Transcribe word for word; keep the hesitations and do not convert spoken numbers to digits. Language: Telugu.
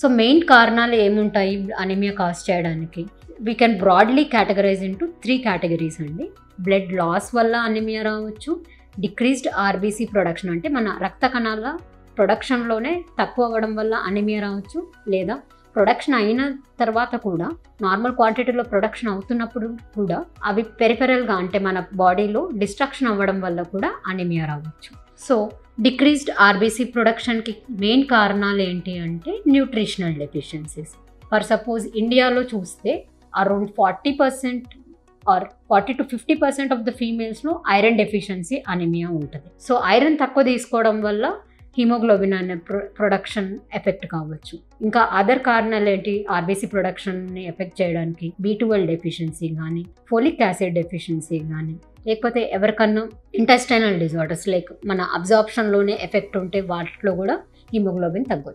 సో మెయిన్ కారణాలు ఏముంటాయి అనీమియా కాజ్ చేయడానికి? We can broadly categorise into three categories అండి. బ్లడ్ లాస్ వల్ల అనీమియా రావచ్చు, డిక్రీజ్డ్ ఆర్బీసీ ప్రొడక్షన్ అంటే మన రక్త కణాల ప్రొడక్షన్లోనే తక్కువ అవ్వడం వల్ల అనీమియా రావచ్చు, లేదా ప్రొడక్షన్ అయిన తర్వాత కూడా నార్మల్ క్వాంటిటీలో ప్రొడక్షన్ అవుతున్నప్పుడు కూడా అవి పెరిఫెరల్గా అంటే మన బాడీలో డిస్ట్రక్షన్ అవ్వడం వల్ల కూడా అనీమియా రావచ్చు. సో డిక్రీజ్డ్ ఆర్బీసీ ప్రొడక్షన్కి మెయిన్ కారణాలు ఏంటి అంటే న్యూట్రిషనల్ డెఫిషియన్సీస్. ఫర్ సపోజ్ ఇండియాలో చూస్తే around forty percent or forty to fifty percent of the ఫీమేల్స్లో ఐరన్ డెఫిషియన్సీ అనీమియా ఉంటుంది. సో ఐరన్ తక్కువ తీసుకోవడం వల్ల హిమోగ్లోబిన్ అనే ప్రొ ప్రొడక్షన్ ఎఫెక్ట్ కావచ్చు. ఇంకా అదర్ కారణాలు ఏంటి ఆర్బీసీ ప్రొడక్షన్ని ఎఫెక్ట్ చేయడానికి? బీ ట్వెల్వ్ డెఫిషియన్సీ కానీ, ఫోలిక్ యాసిడ్ డెఫిషియన్సీ కానీ, లేకపోతే ఎవరికన్నా ఇంటెస్టైనల్ డిజార్డర్స్ లైక్ మన అబ్జార్ప్షన్లోనే ఎఫెక్ట్ ఉంటే వాటిలో కూడా హిమోగ్లోబిన్ తగ్గొచ్చు.